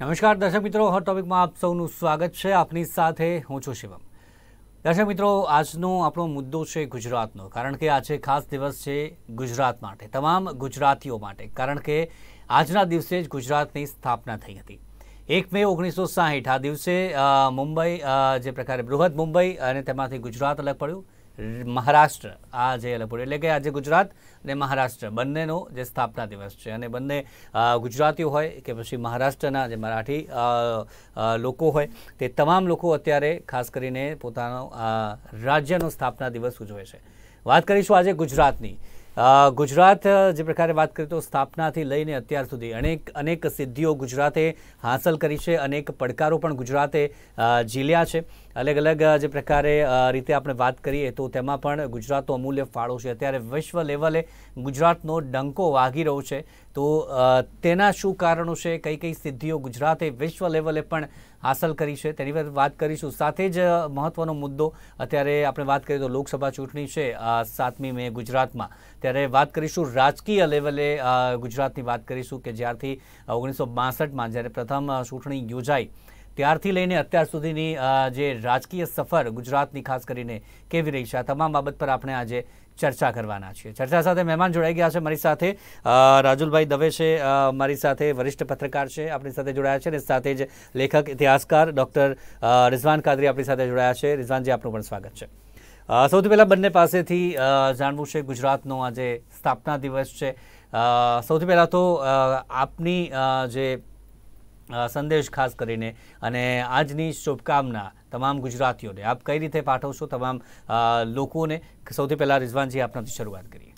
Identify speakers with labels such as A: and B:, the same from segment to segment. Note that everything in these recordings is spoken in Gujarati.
A: નમસ્કાર દર્શક મિત્રો, હોટ ટોપિકમાં આપ સૌનું સ્વાગત છે. આપની સાથે હું છું શિવમ. દર્શક મિત્રો, આજનો આપણો મુદ્દો છે ગુજરાતનો, કારણ કે આજે ખાસ દિવસ છે ગુજરાત માટે, તમામ ગુજરાતીઓ માટે, કારણ કે આજના દિવસે જ ગુજરાતની સ્થાપના થઈ હતી. 1 મે 1960 આ દિવસે મુંબઈ જે પ્રકારે બૃહદ મુંબઈ અને તેમાંથી ગુજરાત અલગ પડ્યું, મહારાષ્ટ્ર આ જે અલગ પડ્યું, એટલે કે આજે ગુજરાત અને મહારાષ્ટ્ર બંનેનો જે સ્થાપના દિવસ છે. અને બંને ગુજરાતીઓ હોય કે પછી મહારાષ્ટ્રના જે મરાઠી લોકો હોય, તે તમામ લોકો અત્યારે ખાસ કરીને પોતાનો રાજ્યનો સ્થાપના દિવસ ઉજવે છે. વાત કરીશું આજે ગુજરાતની. ગુજરાત જે પ્રકારે વાત કરીએ તો સ્થાપનાથી લઈને અત્યાર સુધી અનેક સિદ્ધિઓ ગુજરાતે હાંસલ કરી છે, અનેક પડકારો પણ ગુજરાતે ઝીલ્યા છે. અલગ અલગ જે પ્રકારે રીતે આપણે વાત કરીએ તો તેમાં પણ ગુજરાતનો અમૂલ્ય ફાળો છે. અત્યારે વિશ્વ લેવલે ગુજરાતનો ડંકો વાગી રહ્યો છે. તો તેના શું કારણો છે, કઈ કઈ સિદ્ધિઓ ગુજરાતે વિશ્વ લેવલે પણ હાંસલ કરી છે, તેની પર વાત કરીશું. સાથે જ મહત્વનો મુદ્દો, અત્યારે આપણે વાત કરીએ તો લોકસભા ચૂંટણી છે 7મી મે ગુજરાતમાં, ત્યારે વાત કરીશું રાજકીય લેવલે ગુજરાતની વાત કરીશું કે જ્યારથી 1962માં જ્યારે પ્રથમ ચૂંટણી યોજાઈ ત્યારથી લઈને અત્યાર સુધીની જે રાજકીય સફર ગુજરાતની ખાસ કરીને કેવી રહી છે, આ તમામ બાબત પર આપણે આજે ચર્ચા કરવાના છીએ. ચર્ચા સાથે મહેમાન જોડાઈ ગયા છે મારી સાથે. રાજુલભાઈ દવે છે મારી સાથે, વરિષ્ઠ પત્રકાર છે, આપણી સાથે જોડાયા છે, અને સાથે જ લેખક ઇતિહાસકાર ડૉક્ટર રિઝવાન કાદરી આપણી સાથે જોડાયા છે. રિઝવાનજી, આપનું પણ સ્વાગત છે. સૌથી પહેલાં બંને પાસેથી જાણવું છે, ગુજરાતનો આજે સ્થાપના દિવસ છે. સૌથી પહેલાં તો આપની જે સંદેશ ખાસ કરીને અને આજની શુભકામના તમામ ગુજરાતીઓને આપ કઈ રીતે પાઠવશો, તમામ લોકોને? સૌથી પહેલા રિઝવાનજી, આપનાથી શરૂઆત કરીએ.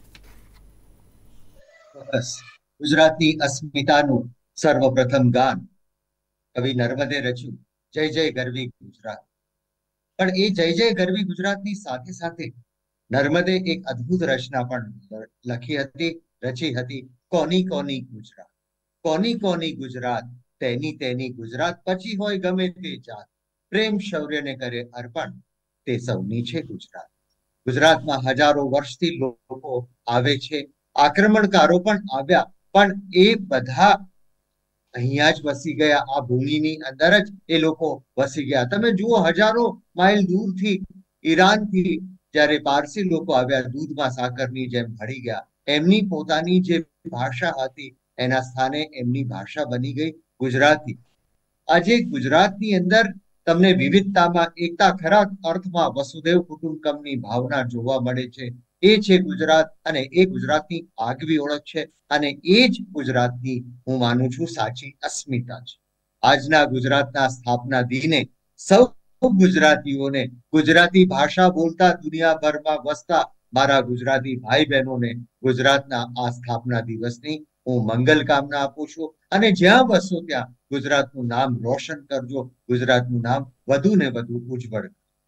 B: ગુજરાતની અસ્મિતાનું સર્વપ્રથમ ગાન કવિ નર્મદે રચ્યું, જય જય ગરવી ગુજરાત. પણ એ જય જય ગરવી ગુજરાતની સાથે સાથે નર્મદે એક અદ્ભુત રચના પણ લખી હતી, રચી હતી. કોની કોની ગુજરાત, કોની કોની ગુજરાત, તેની તેની ગુજરાત, પછી હોય ગમે તે જાત, પ્રેમ શૌર્યને કરે અર્પણ, તે સૌની છે ગુજરાત. ગુજરાતમાં હજારો વર્ષથી લોકો આવે છે, આક્રમણકારો પણ આવ્યા, પણ એ બધા અહીંયા જ વસી ગયા, આ ભૂમિની અંદર જ એ લોકો વસી ગયા. તમે જુઓ, હજારો માઇલ દૂરથી ઈરાનથી જ્યારે પારસી લોકો આવ્યા, દૂધમાં સાકરની જેમ ભળી ગયા. એમની પોતાની જે ભાષા હતી એના સ્થાને એમની ભાષા બની ગઈ ગુજરાતી. આજે ગુજરાતની અંદર તમને વિવિધતામાં એકતા ખરા અર્થમાં વસુદેવ કુટુંબકમની ભાવના જોવા મળે છે. એ છે ગુજરાત, અને એ ગુજરાતની આગવી ઓળખ છે, અને એ જ ગુજરાતની હું માનું છું સાચી અસ્મિતા છે. આજના ગુજરાતના સ્થાપના દિને સૌ ગુજરાતીઓને, ગુજરાતી ભાષા બોલતા દુનિયાભરમાં વસતા મારા ગુજરાતી ભાઈ બહેનોને ગુજરાતના આ સ્થાપના દિવસની હું મંગલ કામના આપું છું. અને જ્યાં વસો ત્યાં ગુજરાતનું નામ રોશન કરજો, ગુજરાતનું નામ વધુ ને વધુ ઉજ્જવળ.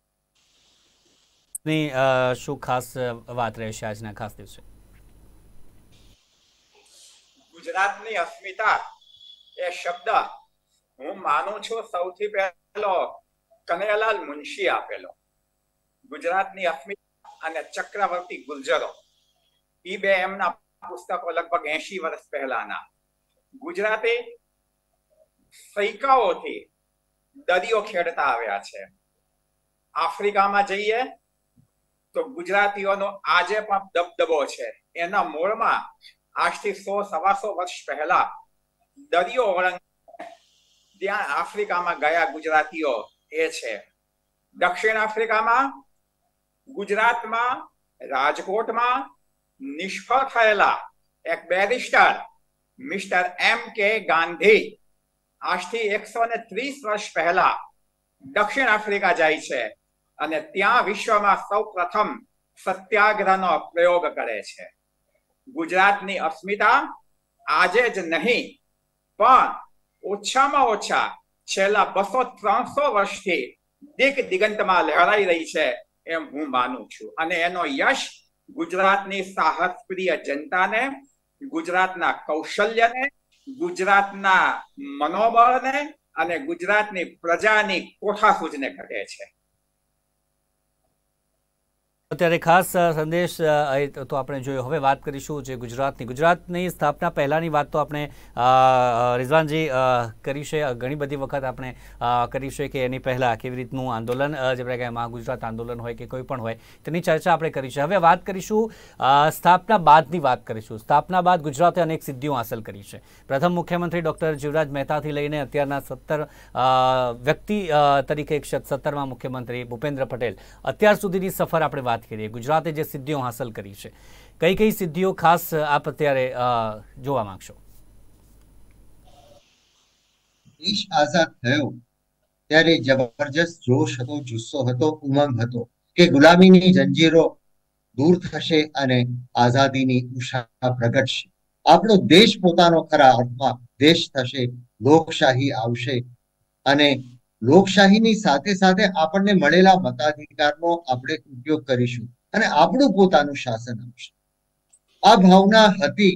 A: શું ખાસ વાત રહેશે આજના ખાસ દિવસે?
C: ગુજરાતની અસ્મિતા એ શબ્દ હું માનું છું સૌથી પહેલો કનૈયાલાલ મુનશી આપેલો. ગુજરાતની અસ્મિતા અને ચક્રવર્તી ગુર્જરો, એ બે એમના પુસ્તકો લગભગ 80 વર્ષ પહેલાના. ગુજરાતે સૈકાઓથી દરિયો ખેડતા આવ્યા છે. આફ્રિકામાં જઈએ તો ગુજરાતીઓનો આજે પણ દબદબો છે. એના મૂળમાં આજથી 100-125 વર્ષ પહેલા દરિયો ઓળંગ ત્યાં આફ્રિકામાં ગયા ગુજરાતીઓ એ છે. દક્ષિણ આફ્રિકામાં, ગુજરાતમાં, રાજકોટમાં નિષ્ફળ થયેલા એક બેરિસ્ટર મિસ્ટર M.K. ગાંધી આજથી 130 વર્ષ પહેલા દક્ષિણ આફ્રિકા જાય છે અને ત્યાં વિશ્વમાં સૌ પ્રથમ સત્યાગ્રહનો પ્રયોગ કરે છે. ગુજરાતની અસ્મિતા આજે જ નહીં પણ ઓછામાં ઓછા છેલ્લા 200-300 વર્ષથી દિગંતમાં લહેરાઈ રહી છે એમ હું માનું છું. અને એનો યશ ગુજરાતની સાહસપ્રિય જનતાને, ગુજરાતના કૌશલ્યને, ગુજરાતના મનોબળને અને ગુજરાતની પ્રજાની કોઠાસૂઝને ઘટે છે.
A: અત્યારે ખાસ સંદેશ તો આપણે જોયો. હવે વાત કરીશું જે ગુજરાતની સ્થાપના પહેલાંની વાત તો આપણે રિઝવાનજી કરી છે. ઘણી બધી વખત આપણે કરી છે કે એની પહેલાં કેવી રીતનું આંદોલન જેમ કે મહાગુજરાત આંદોલન હોય કે કોઈ પણ હોય તેની ચર્ચા આપણે કરી છે. હવે વાત કરીશું સ્થાપના બાદની વાત કરીશું. સ્થાપના બાદ ગુજરાતે અનેક સિદ્ધિઓ હાંસલ કરી છે. પ્રથમ મુખ્યમંત્રી ડૉક્ટર જીવરાજ મહેતાથી લઈને અત્યારના 17 વ્યક્તિ તરીકે 17મા મુખ્યમંત્રી ભૂપેન્દ્ર પટેલ અત્યાર સુધીની સફર આપણે વાત કરીએ. ગુજરાતે જે સિદ્ધિઓ હાંસલ કરી છે, કઈ સિદ્ધિઓ ખાસ આપ અત્યારે જોવા માંગશો?
B: દેશ આઝાદ થયો ત્યારે જબરજસ્ત જોશ હતો, જુસ્સો હતો, ઉમંગ હતો કે ગુલામીની જંજીરો દૂર થશે અને આઝાદીની ઉષા પ્રગટશે. આપણો દેશ પોતાનો ખરા અર્થમાં દેશ થશે, લોકશાહી આવશે અને લોકશાહીની સાથે સાથે આપણને મળેલા મતાધિકારનો આપણે ઉપયોગ કરીશું અને આપણું પોતાનું શાસન આવશે. આ ભાવના હતી.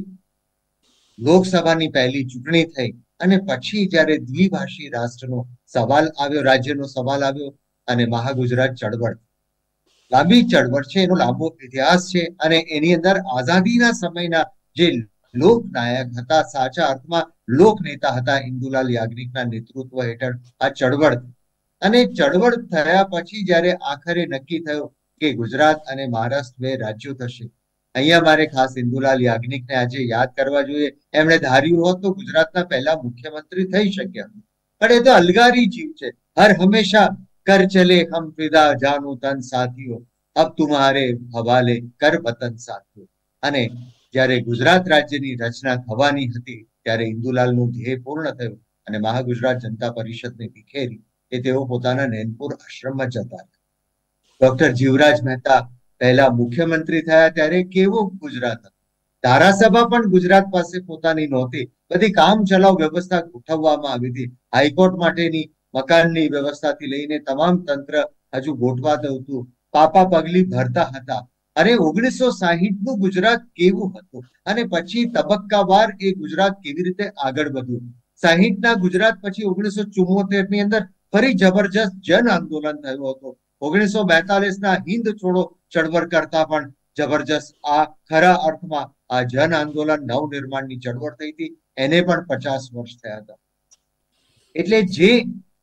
B: લોકસભાની પહેલી ચૂંટણી થઈ અને પછી જ્યારે દ્વિભાષી રાષ્ટ્રનો સવાલ આવ્યો, રાજ્યનો સવાલ આવ્યો અને મહાગુજરાત ચળવળ, લાંબી ચળવળ છે, એનો લાંબો ઇતિહાસ છે અને એની અંદર આઝાદીના સમયના જે લોકનાયક હતા, સાચા અર્થમાં લોકનેતા હતા, ઇન્દુલાલ યાજ્ઞિકના નેતૃત્વ હેઠળ આ ચળવળ અને ચળવળ થયા પછી જ્યારે આખરે નક્કી થયું કે ગુજરાત અને મહારાષ્ટ્ર 2 રાજ્યો થશે. અહીંયા મારે ખાસ ઇન્દુલાલ યાજ્ઞિકને આજે યાદ કરવા જોઈએ. એમણે ધાર્યું હોત તો ગુજરાતના પહેલા મુખ્યમંત્રી થઈ શક્યા, પણ એ તો અલગારી જીવ છે. હર હંમેશા કર ચલે હમ ફિદા જાનો તન સાથીઓ, અબ તુમ્હારે હવાલે કર વતન સાથીઓ. અને જ્યારે ગુજરાત રાજ્યની રચના થવાની હતી ત્યારે ઇન્દુલાલનું ધ્યેય પૂર્ણ થયું અને મહાગુજરાત જનતા પરિષદને વિખેરી એ તેઓ પોતાના નૈનપુર આશ્રમમાં જતા હતા. ડોક્ટર જીવરાજ મહેતા પહેલા મુખ્યમંત્રી થયા ત્યારે કેવો ગુજરાત હતો. ધારાસભા પણ ગુજરાત પાસે પોતાની નહોતી. બધી કામ ચલાવ વ્યવસ્થા ગોઠવવામાં આવી હતી. હાઈકોર્ટ માટેની મકાનની વ્યવસ્થાથી લઈને તમામ તંત્ર હજુ ગોઠવાતું હતું. પાપા પગલી ભરતા હતા. અરે 1960 નું ગુજરાત કેવું હતું અને પછી તબક્કાવાર એ ગુજરાત કેવી રીતે આગળ વધ્યું. 60 ના ગુજરાત પછી 1974 ની અંદર ફરી જબરજસ્ત જન આંદોલન થયું હતું. 1942 ના હિન્દ છોડો ચળવળ કરતા પણ જબરજસ્ત આ ખરા અર્થમાં આ જન આંદોલન નવનિર્માણની ચળવળ થઈ હતી. એને પણ 50 વર્ષ થયા હતા. એટલે જે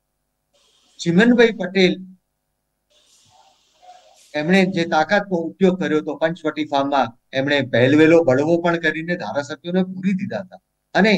B: ચિમનભાઈ પટેલ એમણે જે તાકાતનો ઉપયોગ કર્યો હતો પંચવટી ફાર્મમાં, એમણે પહેલવેલો બળવો પણ કરીને ધારાસભ્યોને પૂરી દીધા હતા અને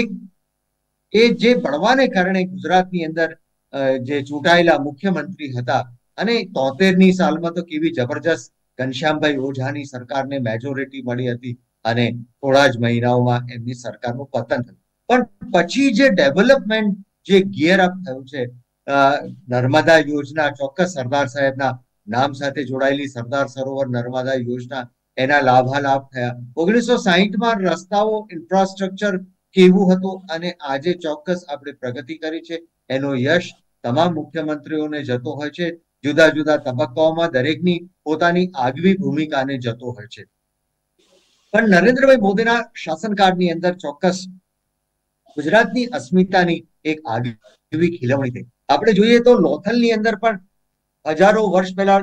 B: એ જે બળવાને કારણે ગુજરાતની અંદર જે ચૂંટાયેલા મુખ્યમંત્રી હતા અને 73ની સાલમાં તો કેવી જબરજસ્ત ઘનશ્યામભાઈ ઓઝાની સરકારને મેજોરિટી મળી હતી અને થોડા જ મહિનાઓમાં એમની સરકારનું પતન થયું. પણ પછી જે ડેવલપમેન્ટ જે ગિયર અપ થયું છે, નર્મદા યોજના, ચોક્કસ સરદાર સાહેબના નામ સાથે જોડાયેલી સરદાર સરોવર નર્મદા યોજના, એના લાભાલાભ થયા. 1960માં રસ્તાઓ ઇન્ફ્રાસ્ટ્રક્ચર કેવું હતું અને આજે ચોક્કસ આપણે પ્રગતિ કરી છે. એનો યશ તમામ મુખ્યમંત્રીઓને જતો હોય છે. જુદા જુદા તબક્કાઓમાં દરેકની પોતાની આગવી ભૂમિકાને જતો હોય છે. પણ નરેન્દ્રભાઈ મોદીના શાસનકાળની અંદર ચોક્કસ ગુજરાતની અસ્મિતાની એક આગવી ખીલવણી થઈ. આપણે જોઈએ તો લોથલની અંદર પણ હજારો વર્ષ પહેલા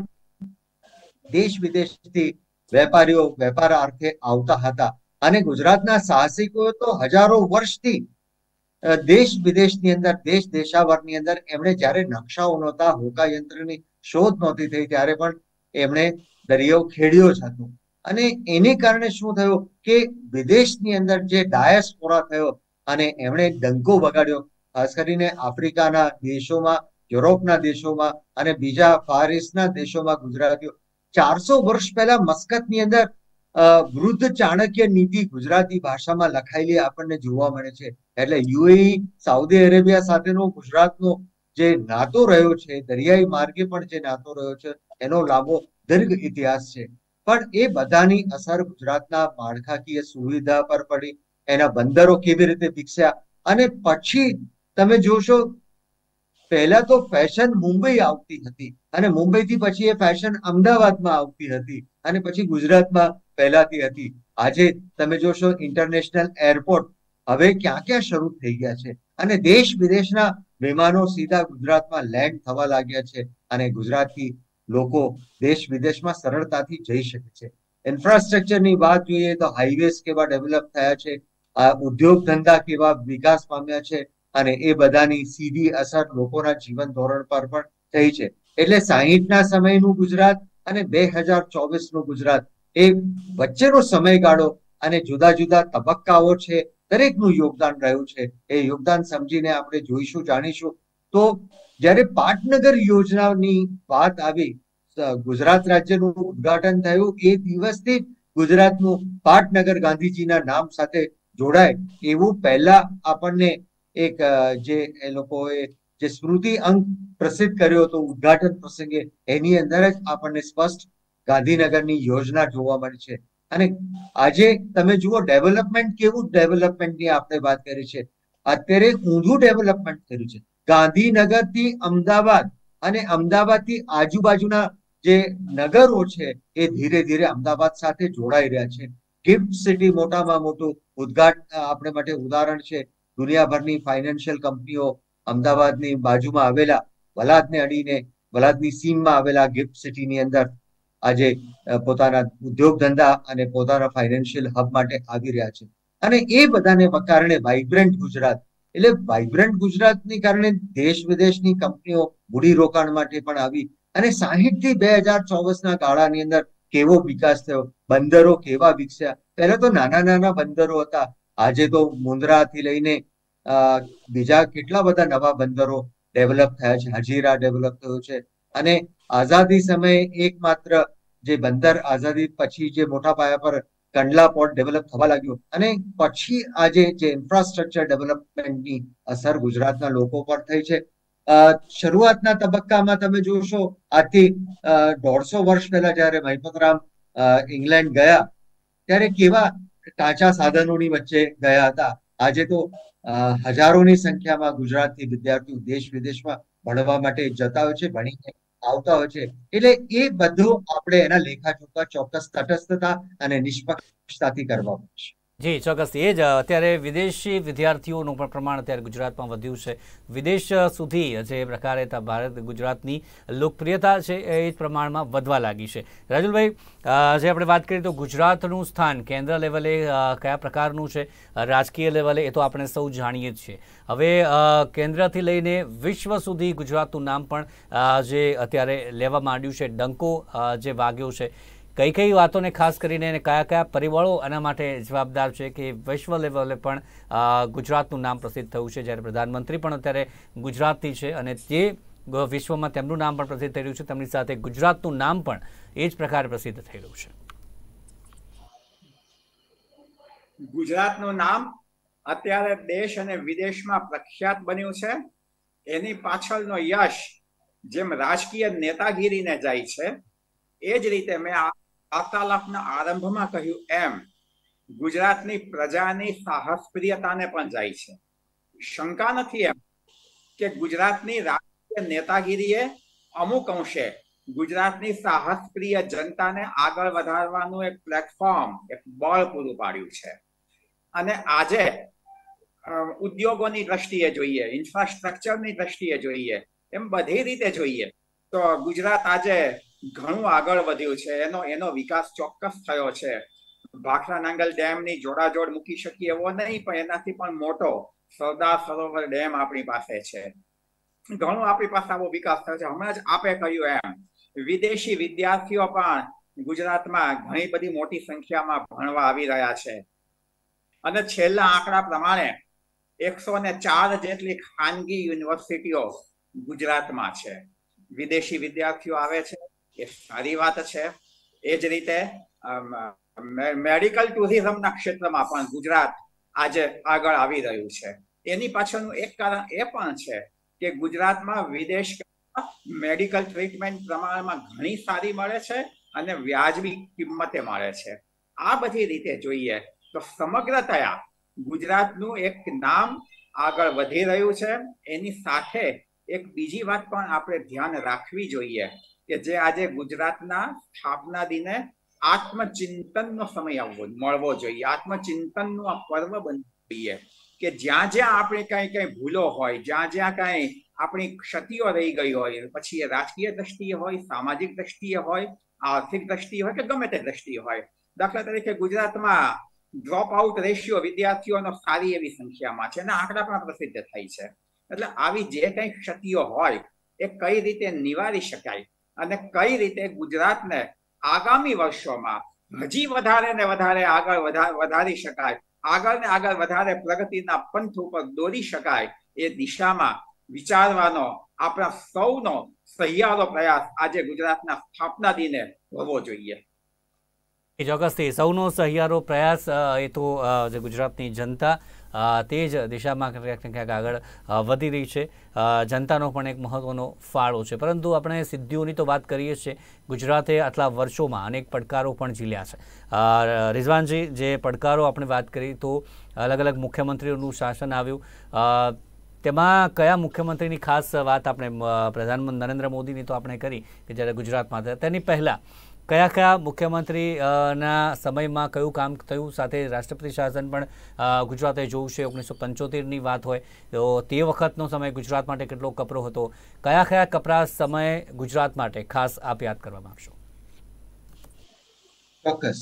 B: દેશ વિદેશથી વેપારીઓ વેપાર અર્થે આવતા હતા અને ગુજરાતના સાહસિકો તો હજારો વર્ષથી દેશ વિદેશની અંદર, દેશ દેશાવરની અંદર એમણે જ્યારે નકશાઓ નહોતા, હોકાયંત્રની શોધ નહોતી થઈ ત્યારે પણ એમણે દરિયો ખેડ્યો જ હતો. અને એને કારણે શું થયું કે વિદેશની અંદર જે ડાયસ્પોરા થયો અને એમણે ડંકો વગાડ્યો, ખાસ કરીને આફ્રિકાના દેશોમાં, યુરોપના દેશોમાં અને બીજા ફાર ઈસ્ટના દેશોમાં ગુજરાતીઓ 400 વર્ષ પહેલા મસ્કતની અંદર વૃદ્ધ ચાણક્ય નીતિ ગુજરાતી ભાષામાં લખાયેલી આપણને જોવા મળે છે. એટલે યુએઈ, સાઉદી અરેબિયા સાથેનો ગુજરાતનો જે નાતો રહ્યો છે, દરિયાઈ માર્ગે પણ જે નાતો રહ્યો છે, એનો લાંબો દીર્ઘ ઇતિહાસ છે. પણ એ બધાની અસર ગુજરાતના માળખાકીય સુવિધા પર પડી. એના બંદરો કેવી રીતે વિકસ્યા અને પછી તમે જોશો પહેલા તો ફેશન મુંબઈ આવતી હતી અને મુંબઈથી પછી એ ફેશન અમદાવાદમાં આવતી હતી અને પછી ગુજરાતમાં ફેલાતી હતી. આજે તમે જોશો ઇન્ટરનેશનલ એરપોર્ટ હવે ક્યાં ક્યાં શરૂ થઈ ગયા છે અને દેશ વિદેશના વિમાનો સીધા ગુજરાતમાં લેન્ડ થવા લાગ્યા છે અને ગુજરાતથી લોકો દેશ વિદેશમાં સરળતાથી જઈ શકે છે. ઇન્ફ્રાસ્ટ્રક્ચરની વાત જોઈએ તો હાઈવેઝ કેવા ડેવલપ થયા છે, ઉદ્યોગ ધંધા કેવા વિકાસ પામ્યા છે, અને એ બધાની સીધી અસર લોકોના જીવન ધોરણ પર પણ થઈ છે. એટલે 60ના સમયનું ગુજરાત અને 2024નું ગુજરાત એ વચ્ચેનો સમયગાળો અને જુદા જુદા તબક્કાઓ છે, દરેકનું યોગદાન રહ્યું છે. એ યોગદાન સમજીને આપણે જોઈશું, જાણીશું. તો જ્યારે પાટનગર યોજનાની વાત આવી, ગુજરાત રાજ્યનું ઉદ્ઘાટન થયું, એ દિવસથી ગુજરાતનું પાટનગર ગાંધીજીના નામ સાથે જોડાય એવું પહેલા આપણને એક જે એ લોકોએ જે સ્મૃતિ અંક પ્રસિદ્ધ કર્યો હતો ઉદ્ઘાટન પ્રસંગે, એની અંદર જ આપણને સ્પષ્ટ ગાંધીનગરની યોજના જોવા મળી છે. અને આજે તમે જુઓ ડેવલપમેન્ટ, કેવું ડેવલપમેન્ટની આપણે વાત કરી છે. અત્યારે ઊંધું ડેવલપમેન્ટ કર્યું છે. ગાંધીનગરથી અમદાવાદ અને અમદાવાદથી આજુબાજુના જે નગરો છે એ ધીરે ધીરે અમદાવાદ સાથે જોડાઈ રહ્યા છે. ગિફ્ટ સિટી મોટામાં મોટું ઉદ્ઘાટન આપણે માટે ઉદાહરણ છે. દુનિયાભરની ફાઇનાન્શિયલ કંપનીઓ અમદાવાદની બાજુમાં આવેલા વલાદને અડીને વલાદની સીમમાં આવેલા ગિફ્ટ સિટીની અંદર આજે પોતાના ઉદ્યોગ ધંધા અને પોતાના ફાઇનાન્શિયલ હબ માટે આવી રહ્યા છે. અને એ બધાને કારણે વાઇબ્રન્ટ ગુજરાત, એટલે વાઇબ્રન્ટ ગુજરાતની કારણે દેશ વિદેશની કંપનીઓ મૂડીરોકાણ માટે પણ આવી. અને 60 થી 2024ના ગાળાની અંદર કેવો વિકાસ થયો, બંદરો કેવા વિકસ્યા. પહેલા તો નાના નાના બંદરો હતા, આજે તો મુન્દ્રાથી લઈને બીજા કેટલા બધા નવા બંદરો ડેવલપ થયા છે. હજીરા ડેવલપ થયો છે. અને આઝાદી સમયે એકમાત્ર જે બંદર આઝાદી પછી જે મોટા પાયા પર કંડલા પોર્ટ ડેવલપ થવા લાગ્યું, અને પછી આજે જે ઇન્ફ્રાસ્ટ્રક્ચર ડેવલપમેન્ટની અસર ગુજરાતના લોકો પર થઈ છે. શરૂઆતના તબક્કામાં તમે જોશો, આજથી 150 વર્ષ પહેલા જયારે મહિપતરામ ઇંગ્લેન્ડ ગયા ત્યારે કેવા કાચા સાધનોની વચ્ચે ગયા હતા. આજે તો હજારોની સંખ્યામાં ગુજરાતથી વિદ્યાર્થીઓ દેશ વિદેશમાં ભણવા માટે જતા હોય છે, ભણીને આવતા હોય છે. એટલે એ બધું આપણે એના લેખાજોખા ચોક્કસ તટસ્થતા અને નિષ્પક્ષતાથી કરવા પડશે.
A: જી ચોક્કસ, એ જ અત્યારે વિદેશી વિદ્યાર્થીઓનું પણ પ્રમાણ અત્યારે ગુજરાતમાં વધ્યું છે. વિદેશ સુધી જે પ્રકારે ભારત ગુજરાતની લોકપ્રિયતા છે એ જ પ્રમાણમાં વધવા લાગી છે. રાજુલભાઈ, જે આપણે વાત કરીએ તો ગુજરાતનું સ્થાન કેન્દ્ર લેવલે કયા પ્રકારનું છે, રાજકીય લેવલે, એ તો આપણે સૌ જાણીએ જ છીએ. હવે કેન્દ્રથી લઈને વિશ્વ સુધી ગુજરાતનું નામ પણ જે અત્યારે લેવા માંડ્યું છે, ડંકો જે વાગ્યો છે, કઈ કઈ વાતોને ખાસ કરીને કયા કયા પરિબળો આના માટે જવાબદાર છે કે વિશ્વ લેવલે પણ ગુજરાતનું નામ પ્રસિદ્ધ થયું છે, જ્યારે પ્રધાનમંત્રી પણ અત્યારે ગુજરાતથી છે અને તે વિશ્વમાં તેમનું નામ પણ પ્રસિદ્ધ થઈ રહ્યું છે, તેમની સાથે ગુજરાતનું નામ પણ એ જ પ્રકારે પ્રસિદ્ધ થઈ રહ્યું છે.
C: ગુજરાતનું નામ અત્યારે દેશ અને વિદેશમાં પ્રખ્યાત બન્યું છે. એની પાછળનો યશ જેમ રાજકીય નેતાગીરીને જાય છે, એ જ રીતે મેં વાર્તાલાપના આરંભમાં કહ્યું એમ ગુજરાતની પ્રજાની સાહસપ્રિયતાને પણ જાય છે. શંકા નથી એમ કે ગુજરાતની રાજકીય નેતાગીરીએ અમુક અંશે ગુજરાતની સાહસપ્રિય જનતાને આગળ વધારવાનું એક પ્લેટફોર્મ, એક બળ પૂરું પાડ્યું છે. અને આજે ઉદ્યોગોની દ્રષ્ટિએ જોઈએ, ઇન્ફ્રાસ્ટ્રક્ચરની દ્રષ્ટિએ જોઈએ, એમ બધી રીતે જોઈએ તો ગુજરાત આજે ઘણું આગળ વધ્યું છે. એનો વિકાસ ચોક્કસ થયો છે. ભાખરા નાંગલ ડેમની જોડાજોડ મૂકી શકીએ એવો નહીં, પણ એનાથી પણ મોટો સરદાર સરોવર ડેમ આપણી પાસે છે. ઘણો આપણી પાસે આવો વિકાસ થયો છે. હમણાં જ આપે કહ્યું એમ વિદેશી વિદ્યાર્થીઓ પણ ગુજરાતમાં ઘણી બધી મોટી સંખ્યામાં ભણવા આવી રહ્યા છે. અને છેલ્લા આંકડા પ્રમાણે 104 જેટલી ખાનગી યુનિવર્સિટીઓ ગુજરાતમાં છે. વિદેશી વિદ્યાર્થીઓ આવે છે, એ સારી વાત છે. એ જ રીતે મેડિકલ ટુરિઝમના ક્ષેત્રમાં પણ ગુજરાત આજે આગળ આવી રહ્યું છે. એની પાછળનું એક કારણ એ પણ છે કે ગુજરાતમાં વિદેશ મેડિકલ ટ્રીટમેન્ટ પ્રમાણમાં ઘણી સારી મળે છે અને વ્યાજબી કિંમતે મળે છે. આ બધી રીતે જોઈએ તો સમગ્રતયા ગુજરાતનું એક નામ આગળ વધી રહ્યું છે. એની સાથે એક બીજી વાત પણ આપણે ધ્યાન રાખવી જોઈએ કે જે આજે ગુજરાતના સ્થાપના દિને આત્મચિંતનનો સમય મળવો જોઈએ. આત્મચિંતનનું આ પર્વ બનવું જોઈએ કે જ્યાં જ્યાં આપણે કઈ ભૂલો હોય, જ્યાં જ્યાં કઈ આપણી ક્ષતિઓ રહી ગઈ હોય, પછી એ રાજકીય દ્રષ્ટિએ હોય, સામાજિક દ્રષ્ટિએ હોય, આર્થિક દ્રષ્ટિએ હોય કે ગમે તે દ્રષ્ટિએ હોય. દાખલા તરીકે ગુજરાતમાં ડ્રોપ આઉટ રેશિયો વિદ્યાર્થીઓનો સારી એવી સંખ્યામાં છે અને આંકડા પણ પ્રસિદ્ધ થાય છે. એટલે આવી જે કંઈ ક્ષતિઓ હોય એ કઈ રીતે નિવારી શકાય અને કઈ રીતે ગુજરાતને આગામી વર્ષોમાં હજી વધારે ને વધારે આગળ વધારી શકાય, આગળ ને આગળ વધારે પ્રગતિના પંથ ઉપર દોરી શકાય, એ દિશામાં વિચારવાનો આપણા સૌનો સહિયારો પ્રયાસ આજે ગુજરાતના સ્થાપના દિને હોવો જોઈએ.
A: એ ચોક્કસથી સૌનો સહિયારો પ્રયાસ એ તો જે ગુજરાતની જનતા તે જ દિશામાં ક્યાંક ને ક્યાંક આગળ વધી રહી છે. જનતાનો પણ એક મહત્વનો ફાળો છે. પરંતુ આપણે સિદ્ધિઓની તો વાત કરીએ છીએ. ગુજરાતે આટલા વર્ષોમાં અનેક પડકારો પણ ઝીલ્યા છે. રિઝવાનજી, જે પડકારો આપણે વાત કરી તો અલગ અલગ મુખ્યમંત્રીઓનું શાસન આવ્યું, તેમાં કયા મુખ્યમંત્રીની ખાસ વાત આપણે પ્રધાનમંત્રી નરેન્દ્ર મોદીની તો આપણે કરી કે જ્યારે ગુજરાતમાં હતા, તેની પહેલાં કયા કયા મુખ્યમંત્રીના સમયમાં કયું કામ થયું, સાથે રાષ્ટ્રપતિ શાસન પણ ગુજરાતે જોયું છે. 1975ની વાત હોય તો તે વખતનો સમય ગુજરાત માટે કેટલો કપરો હતો, કયા કયા કપરા સમય ગુજરાત માટે ખાસ આપ યાદ કરવા માંગશો?
B: ચોક્કસ.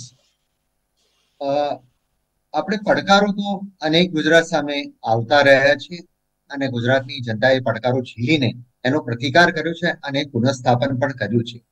B: આપણે પડકારો તો અનેક ગુજરાત સામે આવતા રહ્યા છે અને ગુજરાતની જનતાએ પડકારો ઝીલીને એનો પ્રતિકાર કર્યો છે અને પુનઃસ્થાપન પણ કર્યું છે.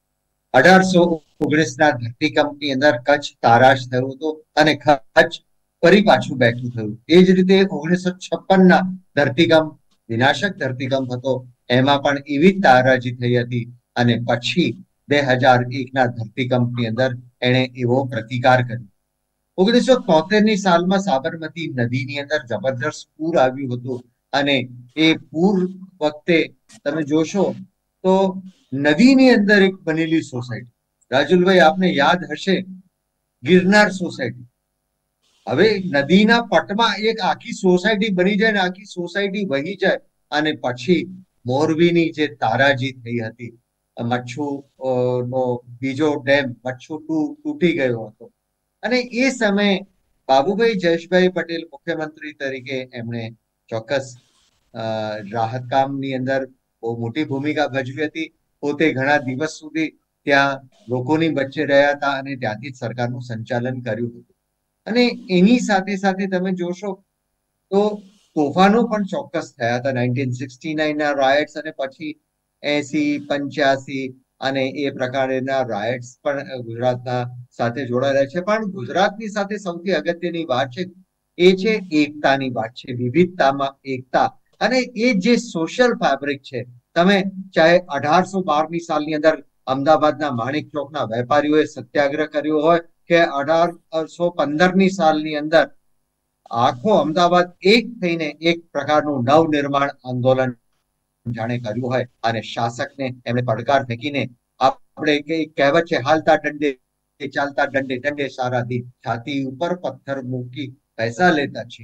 B: 1819ના ધરતીકંપની અંદર કચ્છ તારાશ થયું હતું અને કચ્છ ફરી પાછું બેઠું થયું. એ જ રીતે 1956ના ધરતીકંપ વિનાશક ધરતીકંપ હતો, એમાં પણ એવી જ તારાજી થઈ હતી અને પછી 2001ના ધરતીકંપની અંદર એણે એવો પ્રતિકાર કર્યો. 1973ની સાલમાં સાબરમતી નદીની અંદર જબરદસ્ત પૂર આવ્યું હતું અને એ પૂર વખતે તમે જોશો તો નદીની અંદર એક બનેલી સોસાયટી, રાજુલભાઈ આપને યાદ હશે, ગિરનાર સોસાયટી. હવે નદીના પટમાં એક આખી સોસાયટી બની જાય ને આખી સોસાયટી વહી જાય અને પછી મોરબીની જે તારાજી થઈ હતી, મચ્છુ નો બીજો ડેમ મચ્છુ 2 તૂટી ગયો હતો અને એ સમયે બાબુભાઈ જયેશભાઈ પટેલ મુખ્યમંત્રી તરીકે એમણે ચોક્કસ રાહત કામની અંદર બહુ મોટી ભૂમિકા ભજવી હતી. પોતે ઘણા દિવસ સુધી ત્યાં લોકોની વચ્ચે રહ્યા હતા અને ત્યાંથી જ સરકારનું સંચાલન કર્યું હતું. અને એની સાથે સાથે તમે જોશો તો તોફાનો પણ ચોક્કસ થયા હતા. 1969ના રાયટ્સ અને પછી 80, 85 અને એ પ્રકારના રાયટ્સ પણ ગુજરાતના સાથે જોડાયેલા છે. પણ ગુજરાતની સાથે સૌથી અગત્યની વાત છે એ છે એકતાની વાત છે, વિવિધતામાં એકતા. અને એ જે સોશિયલ ફેબ્રિક છે, તમે ચાહે 1812ની સાલની અંદર અમદાવાદના માણેક ચોકના વેપારીઓએ સત્યાગ્રહ કર્યો હોય કે 1815ની સાલની અંદર આખો અમદાવાદ એક થઈને એક પ્રકારનું નવનિર્માણ આંદોલન જાણે કર્યું હોય અને શાસકને એમણે પડકાર ફેંકીને, આપણે કહેવત છે, હાલતા દંડે ચાલતા દંડે દંડે સારા દી, છાતી ઉપર પથ્થર મૂકી પૈસા લેતા છે,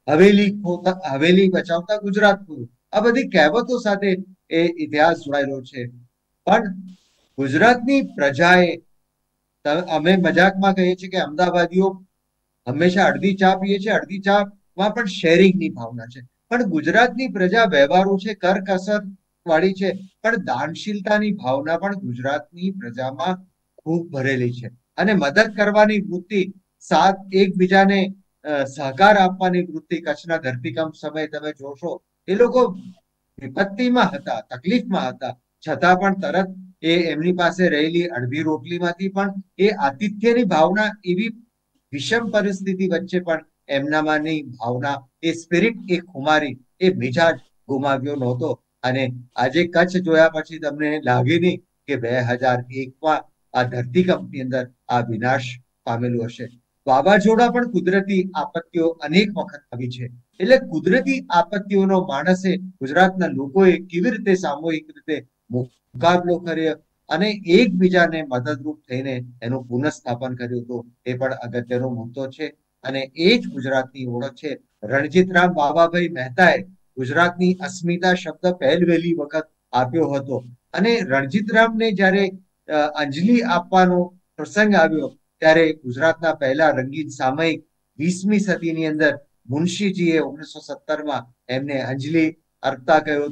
B: હવેલી બચાવતા ગુજરાત પૂરું. આ બધી કહેવતો સાથે એ ઇતિહાસ જોડાયેલો છે. પણ ગુજરાતની પ્રજાએ, અમે મજાકમાં કહીએ છીએ કે અમદાવાદીઓ હંમેશા અડધી ચા પીએ છે, અડધી ચામાં પણ શેરિંગની ભાવના છે. પણ ગુજરાતની પ્રજા વ્યવહારુ છે, કરકસર વાળી છે, પણ દાનશીલતાની ભાવના પણ ગુજરાતની પ્રજામાં ખૂબ ભરેલી છે અને મદદ કરવાની વૃત્તિ, સાથ એકબીજાને સહકાર આપવાની વૃત્તિ. કચ્છના ધરતીકંપ સમયે તમે જોશો એ લોકો વિપત્તિમાં હતા, તકલીફમાં હતા, છતાં પણ તરત એ એમની પાસે રહેલી અડધી રોટલીમાંથી પણ એ આતિથ્યની ભાવના, એવી વિષમ પરિસ્થિતિ વચ્ચે પણ એમનામાંની ભાવના, એ સ્પિરિટ, એ ખુમારી, એ મિજાજ ગુમાવ્યો નહોતો. અને આજે કચ્છ જોયા પછી તમને લાગે નહીં કે 2001માં આ ધરતીકંપની અંદર આ વિનાશ પામેલું હશે. વાવાઝોડા પણ કુદરતી આપત્તિઓ અનેક વખત આવી છે. એટલે કુદરતી આપત્તિઓનો માણસે, ગુજરાતના લોકોએ કેવી રીતે સામૂહિક રીતે મુકાબલો કર્યો અને એકબીજાને મદદરૂપ થઈને એનું પુનઃસ્થાપન કર્યું હતું, એ પણ અગત્યનો મુદ્દો છે. અને એ જ ગુજરાતની ઓળખ છે. રણજીતરામ બાબાભાઈ મહેતાએ ગુજરાતની અસ્મિતા શબ્દ પહેલવેલી વખત આપ્યો હતો અને રણજીતરામને જ્યારે અંજલિ આપવાનો પ્રસંગ આવ્યો ત્યારે ગુજરાતના પહેલા રંગીન સામયિક 20મી સદીની અંદર મુનશીજીએ 1917માં એમને અંજલિ અર્પતા કહ્યું હતું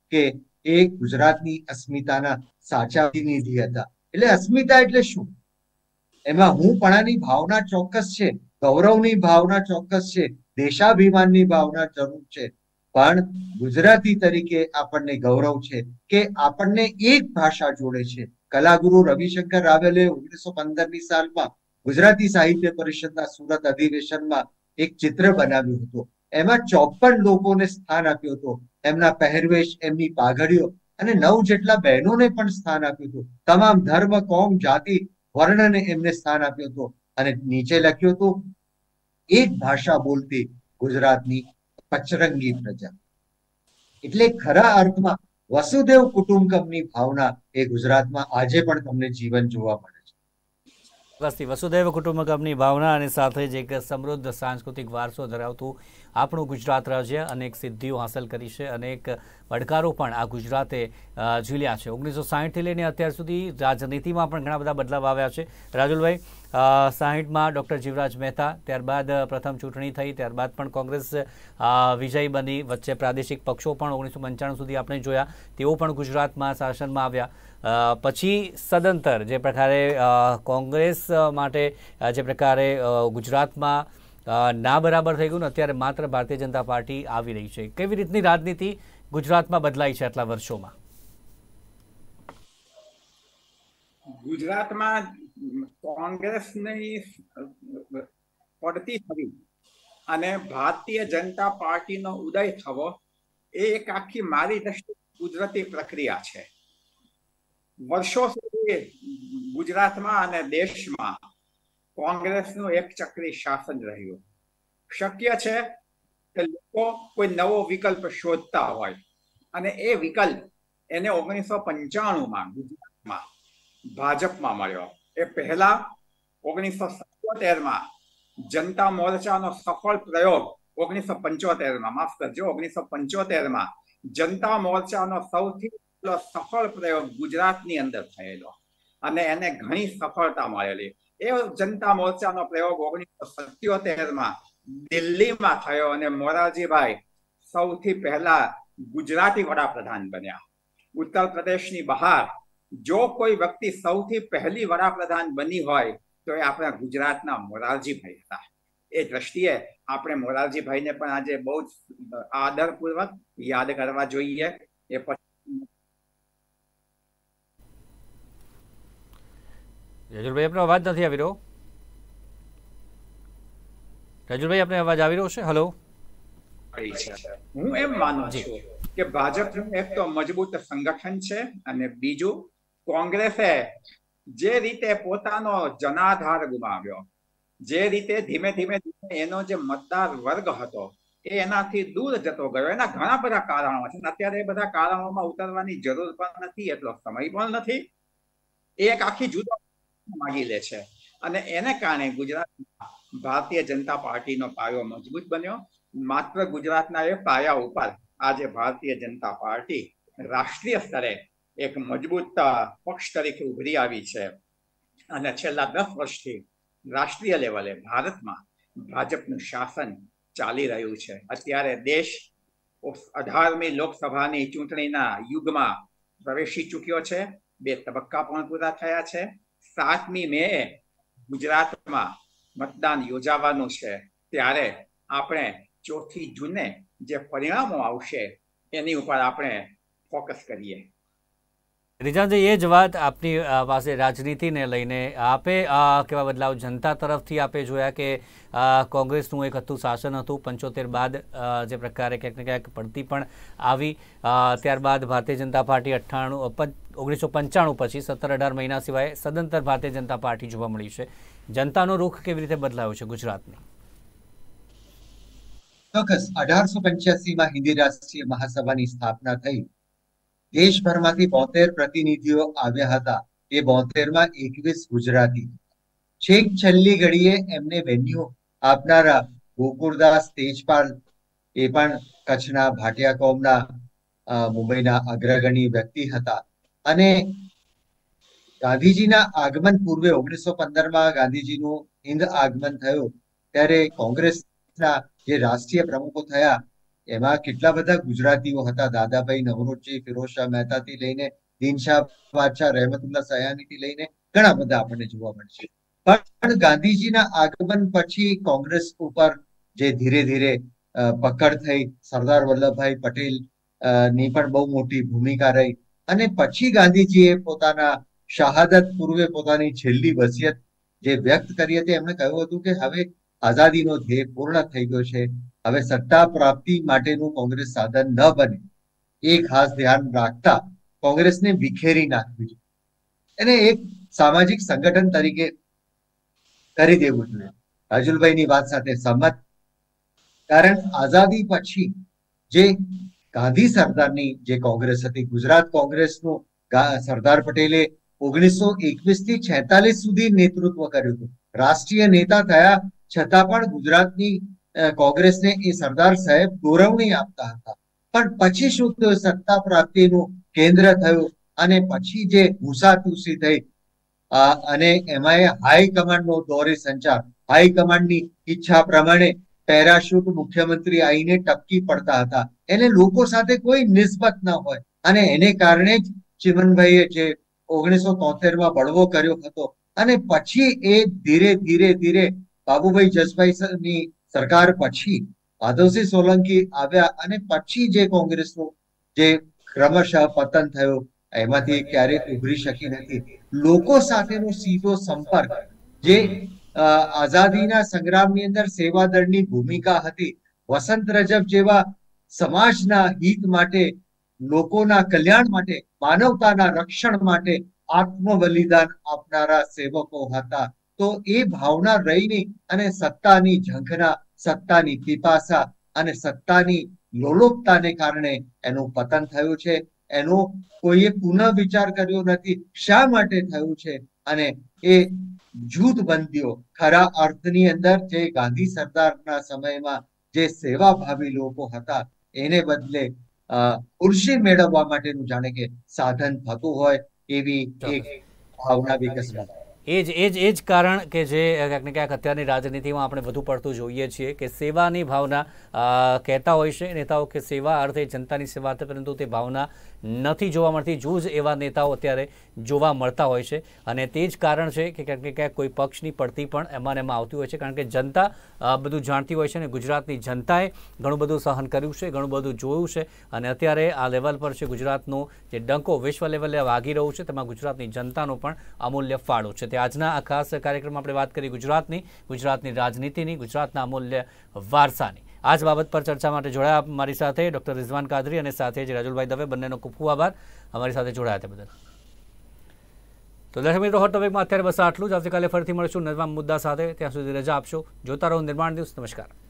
B: કે એ ગુજરાતની અસ્મિતાના સાચા પ્રતિનિધિ હતા. એટલે અસ્મિતા એટલે શું? એમાં હુંપણાની ભાવના ચોક્કસ છે, ગૌરવની ભાવના ચોક્કસ છે, દેશાભિમાનની ભાવના જરૂર છે, પણ ગુજરાતી તરીકે આપણને ગૌરવ છે કે આપણને એક ભાષા જોડે છે. કલાગુરુ રવિશંકર રાવલે 1915ની સાલમાં ગુજરાતી સાહિત્ય પરિષદના સુરત અધિવેશનમાં એક ચિત્ર બનાવ્યું હતું. એમાં 54 લોકોને સ્થાન આપ્યું હતું. એમના પહેરવેશ, એમની પાઘડીઓ અને 9 જેટલા બહેનોને પણ સ્થાન આપ્યું હતું. તમામ ધર્મ, કોમ, જાતિ, વર્ણને એમને સ્થાન આપ્યું હતું. અને નીચે લખ્યું હતું, એક ભાષા બોલતી ગુજરાતની પચરંગી પ્રજા. એટલે ખરા અર્થમાં વસુદેવ કુટુંબકમની ભાવના એ ગુજરાતમાં આજે પણ તમને જીવન જોવા મળે છે.
A: વસુદેવ કુટુંબકમની ભાવના અને સાથે જ એક સમૃદ્ધ સાંસ્કૃતિક વારસો ધરાવતું આપણું ગુજરાત રાજ્ય અનેક સિદ્ધિઓ હાંસલ કરી છે, અનેક પડકારો પણ આ ગુજરાતે ઝીલ્યા છે. 1960થી લઈને અત્યાર સુધી રાજનીતિમાં પણ ઘણા બધા બદલાવ આવ્યા છે. રાજુલભાઈ, 60માં ડૉક્ટર જીવરાજ મહેતા, ત્યારબાદ પ્રથમ ચૂંટણી થઈ, ત્યારબાદ પણ કોંગ્રેસ વિજયી બની, વચ્ચે પ્રાદેશિક પક્ષો પણ 1995 સુધી આપણે જોયા, તેઓ પણ ગુજરાતમાં શાસનમાં આવ્યા. પછી સદંતર જે પ્રકારે કોંગ્રેસ માટે જે પ્રકારે ગુજરાતમાં ના બરાબર થઈ ગયું ને અત્યારે માત્ર ભારતીય જનતા પાર્ટી આવી રહી છે, કેવી રીતની રાજનીતિ ગુજરાતમાં બદલાઈ છે આટલા વર્ષોમાં?
C: ગુજરાતમાં કોંગ્રેસની પડતી થવી અને ભારતીય જનતા પાર્ટીનો ઉદય થવો એ એક આખી મારી દ્રષ્ટિએ કુદરતી પ્રક્રિયા છે. વર્ષો સુધી ગુજરાતમાં અને દેશમાં કોંગ્રેસનું એક ચક્રી શાસન રહ્યું. શક્ય છે કે લોકો કોઈ નવો વિકલ્પ શોધતા હોય અને એ વિકલ્પ એને 1995માં ગુજરાતમાં ભાજપમાં મળ્યો. એ પહેલા 1977માં જનતા મોરચાનો સફળ પ્રયોગ 1975માં, માફ કરજો, 1975માં જનતા મોરચાનો સૌથી સફળ પ્રયોગ ગુજરાતની અંદર થયેલો અને એને ઘણી સફળતા મળેલી. એ જનતા મોરચાનો પ્રયોગ 1977માં દિલ્હીમાં થયો અને મોરારજીભાઈ સૌથી પહેલા ગુજરાતી વડાપ્રધાન બન્યા. ઉત્તર પ્રદેશની બહાર જો કોઈ વ્યક્તિ સૌથી પહેલી વડાપ્રધાન બની હોય તો એ આપણા ગુજરાતના મોરારજીભાઈ હતા. એ દ્રષ્ટિએ આપણે મોરારજીભાઈને પણ આજે બહુ જ આદરપૂર્વક યાદ કરવા જોઈએ. એ
A: રાજુલભાઈ, આપનો અવાજ નથી આવી રહ્યો. રાજુલભાઈ, આપને અવાજ આવી રહ્યો છે? હલો.
C: હું એમ માનું છું કે ભાજપ એક તો મજબૂત સંગઠન છે અને બીજું કોંગ્રેસે જે રીતે પોતાનો જનાધાર ગુમાવ્યો, જે રીતે ધીમે ધીમે એનો જે મતદાર વર્ગ હતો એ એનાથી દૂર જતો ગયો. એના ઘણા બધા કારણો છે. અત્યારે એ બધા કારણોમાં ઉતરવાની જરૂર પણ નથી, એટલો સમય પણ નથી. એ એક આખી જુદો માગી લે છે અને એને કારણે ગુજરાતમાં ભારતીય જનતા પાર્ટીનો પાયો મજબૂત બન્યો. માત્ર ગુજરાતના એ પાયા ઉપર આજે ભારતીય જનતા પાર્ટી રાષ્ટ્રીય સ્તરે એક મજબૂત પક્ષ તરીકે ઉભરી આવી છે અને છેલ્લા 10 વર્ષથી રાષ્ટ્રીય લેવલે ભારતમાં ભાજપનું શાસન ચાલી રહ્યું છે. અત્યારે દેશ 18મી લોકસભાની ચૂંટણીના યુગમાં પ્રવેશી ચૂક્યો છે. 2 તબક્કા પણ પૂરા થયા છે. 7મી મે ગુજરાતમાં મતદાન યોજાવાનું છે. ત્યારે આપણે 4ઠી જૂને જે પરિણામો આવશે એની ઉપર આપણે ફોકસ કરીએ.
A: રીજાનજી, એ જ વાત આપની પાસે રાજનીતિને લઈને આપે કેવા બદલાવ જનતા તરફથી આપે જોયા કે કોંગ્રેસનું એક હતું શાસન હતું, 75 બાદ જે પ્રકારે ક્યાંક ને ક્યાંક પડતી પણ આવી, ત્યારબાદ ભારતીય જનતા પાર્ટી 1995 પછી 17-18 મહિના સિવાય સદંતર ભારતીય જનતા પાર્ટી જોવા મળી છે. જનતાનો રૂખ કેવી રીતે બદલાયો છે ગુજરાતની?
B: ચોક્કસ. 1885માં હિન્દી રાષ્ટ્રીય મહાસભાની સ્થાપના થઈ. દેશભરમાંથી 72 પ્રતિનિધિઓ આવ્યા હતા. એ 72માં 21 ગુજરાતી. છેક છેલ્લી ઘડીએ એમને વેન્યુ આપનારા ગોકુળદાસ તેજપાલ, એ પણ કચ્છના ભાટિયા કોમના મુંબઈના અગ્રગણી વ્યક્તિ હતા. અને ગાંધીજીના આગમન પૂર્વે 1915માં ગાંધીજીનું હિન્દ આગમન થયું ત્યારે કોંગ્રેસના જે રાષ્ટ્રીય પ્રમુખો થયા એમાં કેટલા બધા ગુજરાતીઓ હતા, દાદાભાઈ નવરોજી, ફિરોઝ શાહ મહેતાથી લઈને દીનશાહ બાદશાહ, રહેમતુલ્લાહ સયાનીથી લઈને ઘણા બધા આપણને જોવા મળશે. પણ ગાંધીજીના આગમન પછી કોંગ્રેસ ઉપર જે ધીરે ધીરે પકડ થઈ, સરદાર વલ્લભભાઈ પટેલ ની પણ બહુ મોટી ભૂમિકા રહી. અને પછી ગાંધીજીએ પોતાના શહાદત પૂર્વે પોતાની છેલ્લી વસિયત જે વ્યક્ત કરી હતી, એમણે કહ્યું હતું કે હવે આઝાદીનો ધ્યેય પૂર્ણ થઈ ગયો છે, હવે સત્તા પ્રાપ્તિ માટેનું કોંગ્રેસ સાધન ન બને એ ખાસ ધ્યાન રાખતા કોંગ્રેસને વિખેરી નાખવી, એને એક સામાજિક સંગઠન તરીકે કરી દેવું જોઈએ. રાજુલભાઈની વાત સાથે સંમત. કારણ આઝાદી પછી જે ગાંધી સરદારની જે કોંગ્રેસ હતી, ગુજરાત કોંગ્રેસનું સરદાર પટેલે 1921 થી 46 સુધી નેતૃત્વ કર્યું હતું. રાષ્ટ્રીય નેતા થયા છતાં પણ ગુજરાતની કોંગ્રેસને એ સરદાર સાહેબ ગૌરવણી આપતા હતા. પણ પછી શું થયું? સત્તા પ્રાપ્તિનું કેન્દ્ર થયું અને પછી જે ઘૂસાતુસી થઈ અને એમાં હાઈકમાન્ડનો દોરે સંચાર, હાઈકમાન્ડની ઈચ્છા પ્રમાણે પેરાશૂટ મુખ્યમંત્રી આવીને ટપકી પડતા હતા, એને લોકો સાથે કોઈ નિસ્બત ન હોય. અને એને કારણે જ ચિમનભાઈએ જે 1973માં બળવો કર્યો હતો અને પછી એ ધીરે ધીરે ધીરે બાબુભાઈ જસભાઈની સરકાર પછી માધવસિંહ સોલંકી આવ્યા અને પછી જે કોંગ્રેસનું જે ક્રમશઃ પતન થયું, એમાંથી ક્યારેય ઉભરી શકી નથી. લોકો સાથેનો સીધો સંપર્ક, જે આઝાદીના સંગ્રામની અંદર સેવાદળની ભૂમિકા હતી, વસંત રજબ જેવા સમાજના હિત માટે, લોકોના કલ્યાણ માટે, માનવતાના રક્ષણ માટે આત્મબલિદાન આપનારા સેવકો હતા. તો એ ભાવના રહીને અને સત્તાની ઝંખના, સત્તાની પીપાસા અને સત્તાની લોલુપતાને કારણે એનું પતન થયું છે. એનો કોઈએ પુનઃ વિચાર કર્યો નથી શા માટે થયું છે. અને એ જૂથબંધીઓ ખરા અર્થની અંદર જે ગાંધી સરદારના સમયમાં જે સેવાભાવી લોકો હતા, એને બદલે ખુરશી મેળવવા માટેનું જાણે કે સાધન થતું હોય એવી એક ભાવના વિકસવા.
A: એ જ કારણ કે જે ક્યાંક ને ક્યાંક અત્યારની રાજનીતિમાં આપણે વધુ પડતું જોઈએ છીએ કે સેવાની ભાવના કહેતા હોય છે નેતાઓ કે સેવા અર્થે જનતાની સેવા અર્થે, પરંતુ તે ભાવના નથી જોવા મળતી. જૂજ એવા નેતાઓ અત્યારે જોવા મળતા હોય છે અને તે જ કારણ છે કે ક્યાંક ને ક્યાંક કોઈ પક્ષની પડતી પણ એમાં આવતી હોય છે. કારણ કે જનતા બધું જાણતી હોય છે અને ગુજરાતની જનતાએ ઘણું બધું સહન કર્યું છે, ઘણું બધું જોયું છે અને અત્યારે આ લેવલ પર છે ગુજરાતનો જે ડંકો વિશ્વ લેવલે વાગી રહ્યું છે, તેમાં ગુજરાતની જનતાનો પણ અમૂલ્ય ફાળો છે. આજના આ ખાસ કાર્યક્રમમાં આપણે વાત કરી ગુજરાતની રાજનીતિની, ગુજરાતના અમૂલ્ય વારસાની. આ જ બાબત પર ચર્ચા માટે જોડાયા મારી સાથે ડોક્ટર રિઝવાન કાદરી અને સાથે જ રાજુલભાઈ દવે, બંનેનો ખૂબ ખૂબ આભાર અમારી સાથે જોડાયા તે બદલ. તો દર્શક મિત્રો, હોટ ટોપિકમાં અત્યારે બસ આટલું જ. આવતીકાલે ફરીથી મળીશું નવા મુદ્દા સાથે. ત્યાં સુધી રજા આપશો. જોતા રહો નિર્માણ ન્યૂઝ. નમસ્કાર.